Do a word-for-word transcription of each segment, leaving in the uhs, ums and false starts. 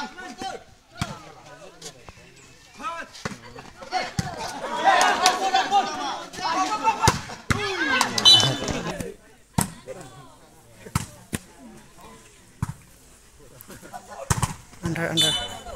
Under, under.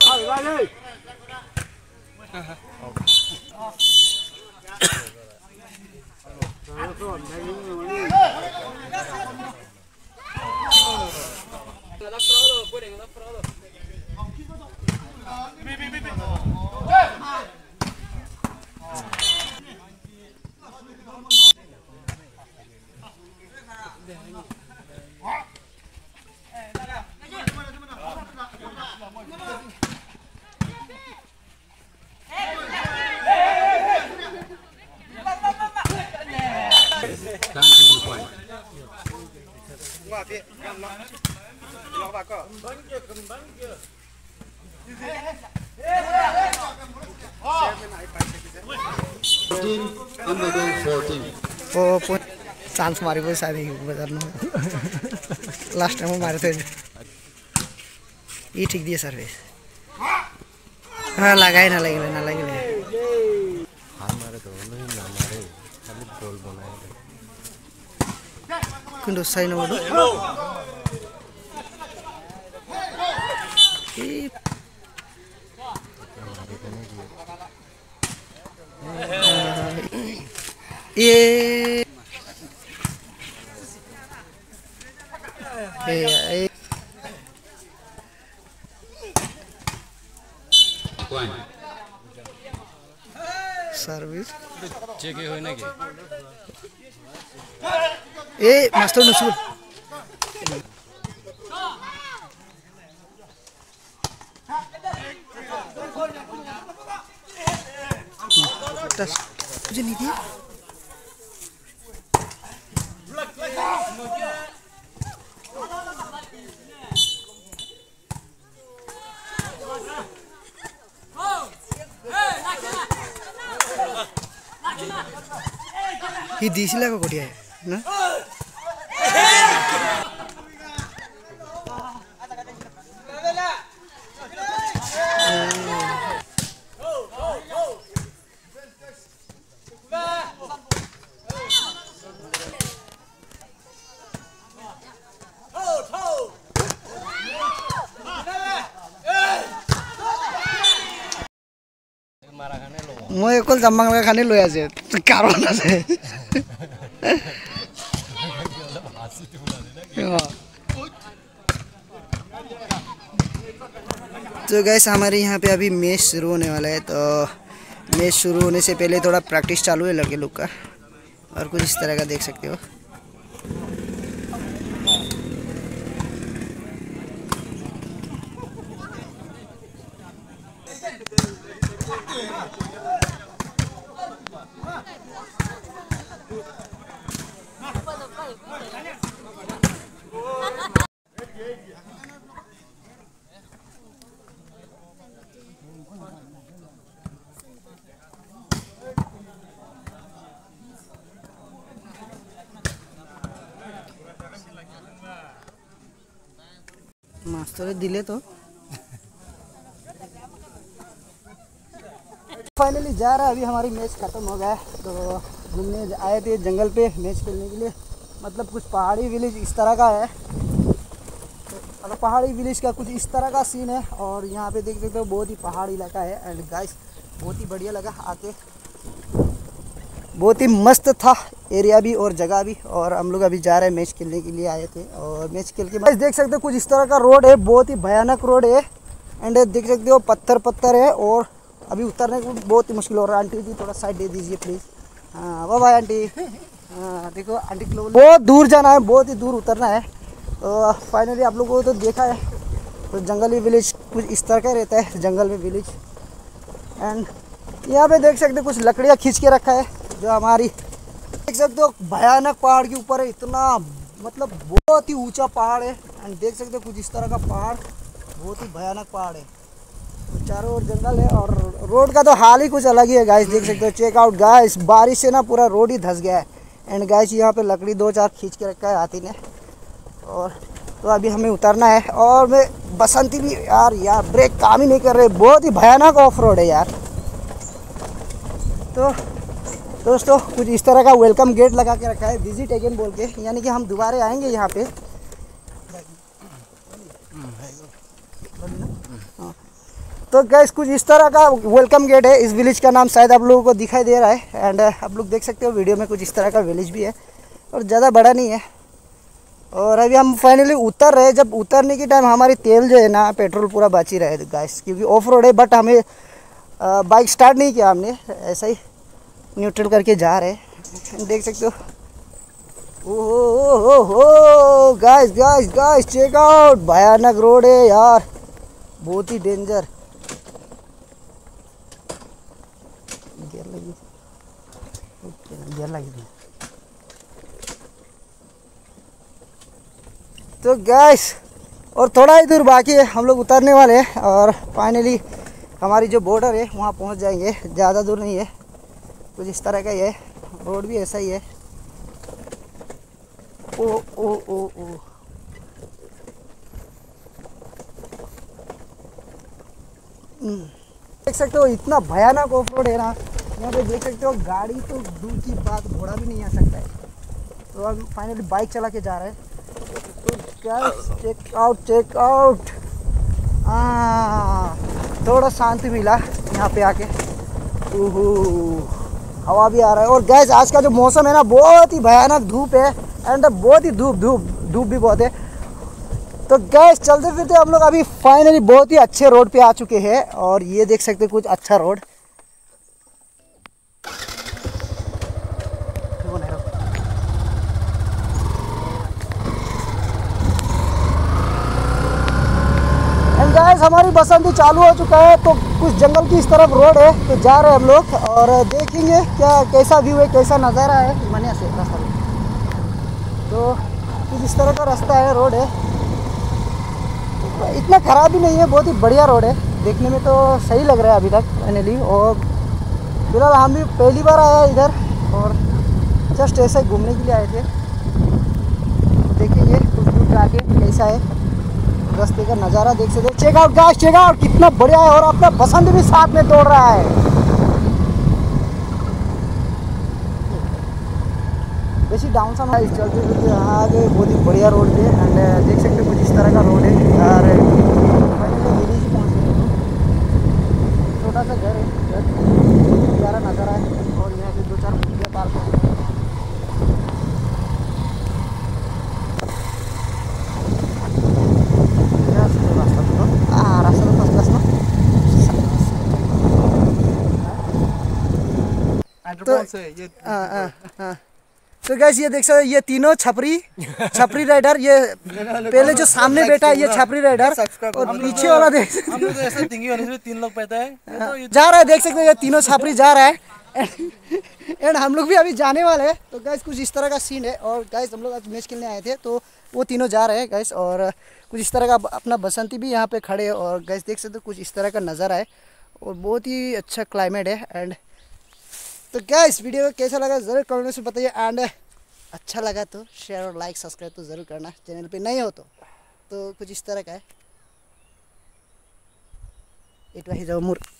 Oh, pun chance मारे वो शायद ही बाजार में लास्ट टाइम वो मारे थे ये ठीक दिया सर्विस हाँ लगाए ना लगे ना लगे हमारे तो नहीं ना हमारे खाली गोल बनाए कुंडो साइन वाला ये ये सर्विस चेक हो ना के ए मास्टर नसूल मुझे नहीं दिया ये दिसिला को कोटिया है ना मैं कल जम्मांग लगा खाने लोया से कारण ना से तो गैस हमारे यहाँ पे अभी मैच शुरू होने वाला है तो मैच शुरू होने से पहले थोड़ा प्रैक्टिस चालू है लड़के लोग का और कुछ इस तरह का देख सकते हो मास्टर दिले तो फाइनली जा रहा है अभी हमारी मैच खत्म हो गया तो घूमने आए थे जंगल पे मैच खेलने के लिए मतलब कुछ पहाड़ी विलेज इस तरह का है तो पहाड़ी विलेज का कुछ इस तरह का सीन है और यहाँ पे देख सकते हो बहुत ही पहाड़ी इलाका है एंड गाइस बहुत ही बढ़िया लगा आके बहुत ही मस्त था एरिया भी और जगह भी और हम लोग अभी जा रहे हैं मैच खेलने के लिए आए थे और मैच खेल के बाद देख सकते हो कुछ इस तरह का रोड है बहुत ही भयानक रोड है एंड देख सकते हो पत्थर पत्थर है और अभी उतरने को बहुत ही मुश्किल हो रहा है आंटी जी थोड़ा साइड दे दीजिए प्लीज़ हाँ बाय बाय आंटी हाँ देखो आंटी लोग बहुत दूर जाना है बहुत ही दूर उतरना है तो फाइनली आप लोगों को तो देखा है तो जंगली विलेज कुछ इस तरह का रहता है जंगल में विलेज एंड यहाँ पे देख सकते हो कुछ लकड़ियाँ खींच के रखा है जो हमारी देख सकते हो भयानक पहाड़ के ऊपर है इतना मतलब बहुत ही ऊंचा पहाड़ है एंड देख सकते हो कुछ इस तरह का पहाड़ बहुत ही भयानक पहाड़ है चारों ओर जंगल है और रोड का तो हाल ही कुछ अलग ही है गाइस देख सकते हो चेक आउट गाइस बारिश से ना पूरा रोड ही धंस गया है एंड गाइस यहाँ पे लकड़ी दो चार खींच के रखा है हाथी ने और तो अभी हमें उतरना है। और मैं बसंती भी यार यार ब्रेक काम ही नहीं कर रहे, बहुत ही भयानक ऑफ रोड है यार। तो दोस्तों कुछ इस तरह का वेलकम गेट लगा के रखा है, विजिट अगेन बोल के, यानी कि हम दोबारा आएंगे यहाँ पे। तो गैस कुछ इस तरह का वेलकम गेट है। इस विलेज का नाम शायद आप लोगों को दिखाई दे रहा है, एंड आप लोग देख सकते हो वीडियो में, कुछ इस तरह का विलेज भी है और ज़्यादा बड़ा नहीं है। और अभी हम फाइनली उतर रहे हैं। जब उतरने की टाइम हमारी तेल जो है ना, पेट्रोल पूरा बच ही रहे गैस, क्योंकि ऑफ रोड है। बट हमें बाइक स्टार्ट नहीं किया हमने, ऐसा ही न्यूट्रल करके जा रहे हैं, देख सकते हो। ओहो हो guys guys guys check out, भयानक रोड है यार, बहुत ही डेंजर। गियर लगी, गियर लगी। तो गैस और थोड़ा ही दूर बाकी है, हम लोग उतरने वाले हैं और फाइनली हमारी जो बॉर्डर है वहाँ पहुँच जाएंगे। ज़्यादा दूर नहीं है, कुछ इस तरह का ही है, रोड भी ऐसा ही है। ओ ओ ओ ओ देख सकते हो इतना भयानक ऑफ रोड है ना यहाँ पे, देख सकते हो गाड़ी तो दूर की बात, घोड़ा भी नहीं आ सकता है। तो अब फाइनली बाइक चला के जा रहे हैं। तो क्या चेक आउट चेक आउट हाँ, थोड़ा शांति मिला यहाँ पे आके। ओहो हवा भी आ रहा है। और गैस आज का जो मौसम है ना, बहुत ही भयानक धूप है, एंड बहुत ही धूप धूप धूप भी बहुत है। तो गैस चलते फिरते हम लोग अभी फाइनली बहुत ही अच्छे रोड पे आ चुके हैं। और ये देख सकते हैं कुछ अच्छा रोड। एंड गैस हमारी बसंती चालू हो चुका है, तो कुछ जंगल की इस तरफ रोड है, तो जा रहे हैं हम लोग और देखेंगे क्या कैसा व्यू है, कैसा नज़ारा है। मनिया से रास्ता में तो कुछ इस तरह का रास्ता है, रोड है, इतना ख़राब भी नहीं है, बहुत ही बढ़िया रोड है, देखने में तो सही लग रहा है अभी तक फाइनली। और फिलहाल हम भी पहली बार आया इधर और जस्ट ऐसे घूमने के लिए आए थे। देखेंगे कुछ दूर जाके कैसा है रास्ते का नज़ारा, देख सकते हो। Check out guys check out, कितना बढ़िया है। और अपना बसंत भी साथ में दौड़ रहा है। वैसे डाउन सा चलते चलते यहाँ आगे बहुत ही बढ़िया रोड है, एंड देख सकते हो कुछ इस तरह का रोड है यार। विलेज ही पहुँच गए, छोटा सा घर है, घर प्यारा नज़ारा है। और यहाँ पे दो चार मुर्गियाँ पार्क हो गई। हाँ रास्ता तो फर्स्ट क्लास ना। तो हाँ हाँ हाँ तो गैस ये देख सकते हो, ये तीनों छपरी छपरी राइडर, ये पहले जो सामने बैठा है ये छपरी राइडर, और पीछे वाला देख सकते हो, हम लोग ऐसा तीन लोग बैठा है जा रहा है, देख सकते हो ये तीनों छपरी जा रहा है। एंड हम लोग भी अभी जाने वाले हैं। तो गैस कुछ इस तरह का सीन है। और गैस हम लोग आज मैच खेलने आए थे, तो वो तीनों जा रहे हैं गैस। और कुछ इस तरह का अपना बसंती भी यहाँ पे खड़े हैं। और गैस देख सकते हो कुछ इस तरह का नज़ारा है और बहुत ही अच्छा क्लाइमेट है। एंड तो गैस वीडियो कैसा लगा ज़रूर कमेंट में बताइए, एंड अच्छा लगा तो शेयर और लाइक सब्सक्राइब तो ज़रूर करना, चैनल पे नहीं हो तो तो कुछ इस तरह का है। इट वाही जाओ मुर